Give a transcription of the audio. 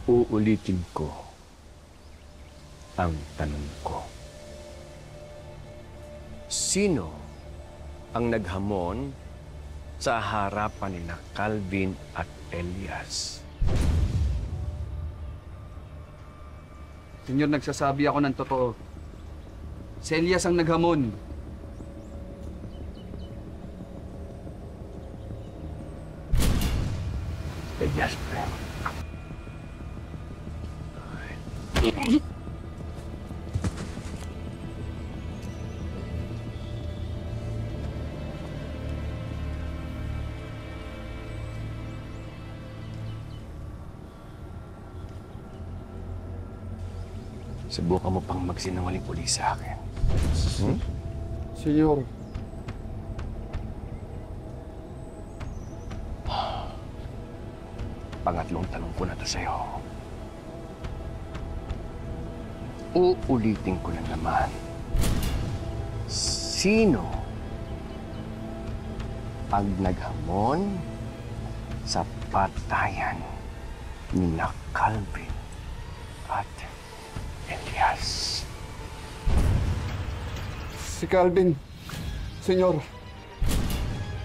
Uulitin ko ang tanong ko. Sino ang naghamon sa harapan ni Calvin at Elias? Senyor, nagsasabi ako ng totoo. Si Elias ang naghamon. Elias, pre. Subukan mo pang magsinungaling uli sa akin. Senyor. Pangatlong tanong ko na to sa'yo. Uulitin ko na naman. Sino ang naghamon sa patayan ni Calvin at Elias? Si Calvin, senyor.